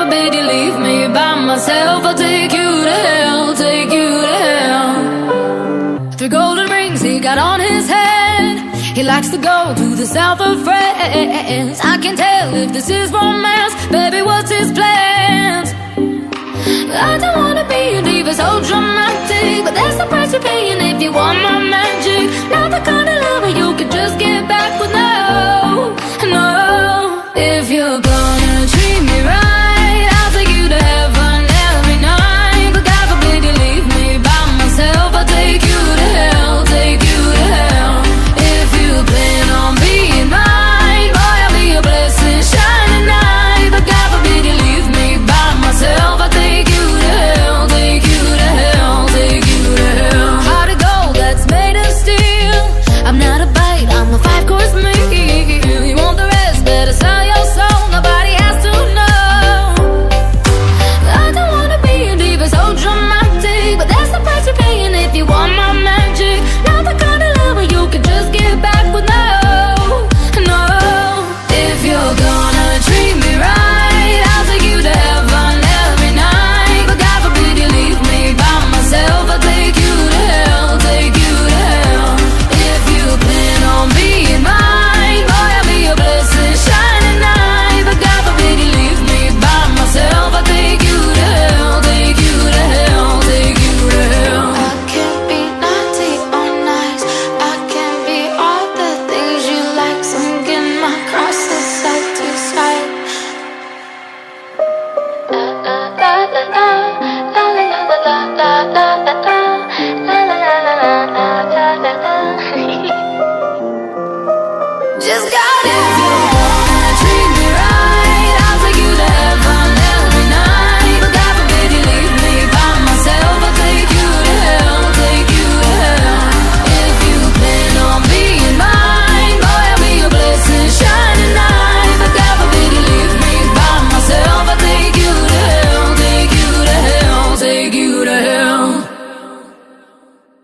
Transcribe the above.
bid you leave me by myself. I'll take you to hell, take you to hell. 3 golden rings he got on his head. He likes to go to the south of France. I can tell if this is romance.